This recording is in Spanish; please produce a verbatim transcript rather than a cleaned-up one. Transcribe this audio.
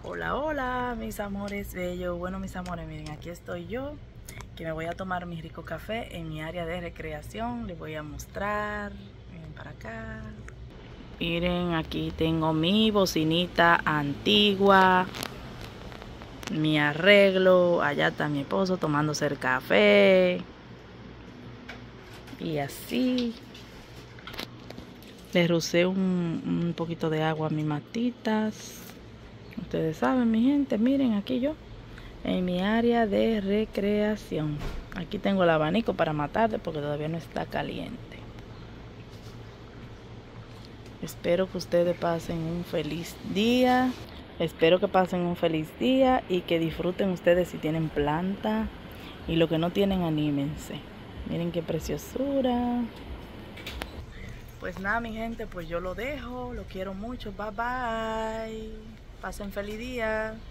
Hola, hola, mis amores bellos. Bueno, mis amores, miren, aquí estoy yo, que me voy a tomar mi rico café en mi área de recreación. Les voy a mostrar. Miren para acá. Miren, aquí tengo mi bocinita antigua, mi arreglo. Allá está mi esposo tomándose el café. Y así. Le rocé un, un poquito de agua a mis matitas. Ustedes saben, mi gente, miren aquí yo en mi área de recreación. Aquí tengo el abanico para matarle porque todavía no está caliente. Espero que ustedes pasen un feliz día. Espero que pasen un feliz día y que disfruten ustedes si tienen planta. Y lo que no tienen, anímense. Miren qué preciosura. Pues nada, mi gente, pues yo lo dejo. Lo quiero mucho. Bye bye. Pasen feliz día.